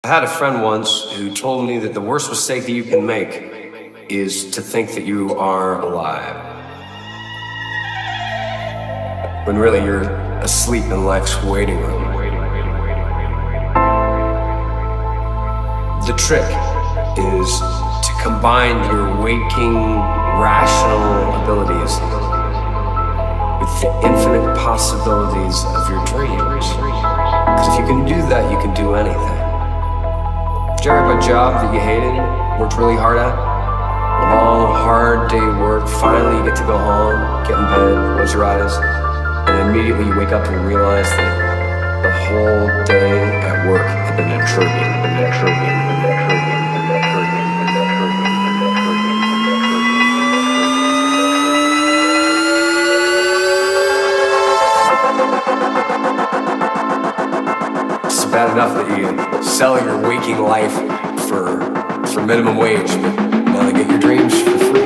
I had a friend once who told me that the worst mistake that you can make is to think that you are alive, when really you're asleep in life's waiting room. The trick is to combine your waking, rational abilities with the infinite possibilities of your dreams. Because if you can do that, you can do anything. Did you ever have a job that you hated, worked really hard at? A long, hard day of work, finally you get to go home, get in bed, close your eyes, and immediately you wake up and realize that the whole day at work had been a tribute. It's bad enough that you sell your waking life for minimum wage, but now they get your dreams for free.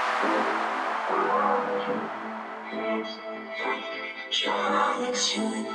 Just